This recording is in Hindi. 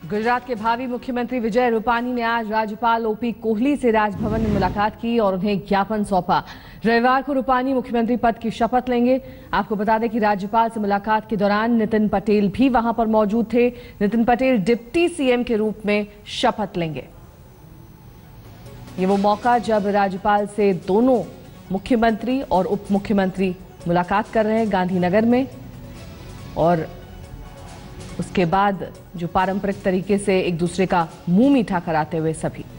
गुजरात के भावी मुख्यमंत्री विजय रूपानी ने आज राज्यपाल ओपी कोहली से राजभवन में मुलाकात की और उन्हें ज्ञापन सौंपा। रविवार को रूपानी मुख्यमंत्री पद की शपथ लेंगे। आपको बता दें कि राज्यपाल से मुलाकात के दौरान नितिन पटेल भी वहां पर मौजूद थे। नितिन पटेल डिप्टी सीएम के रूप में शपथ लेंगे। ये वो मौका जब राज्यपाल से दोनों मुख्यमंत्री और उप मुख्यमंत्री मुलाकात कर रहे हैं गांधीनगर में, और उसके बाद जो पारंपरिक तरीके से एक दूसरे का मुंह मीठा कराते हुए सभी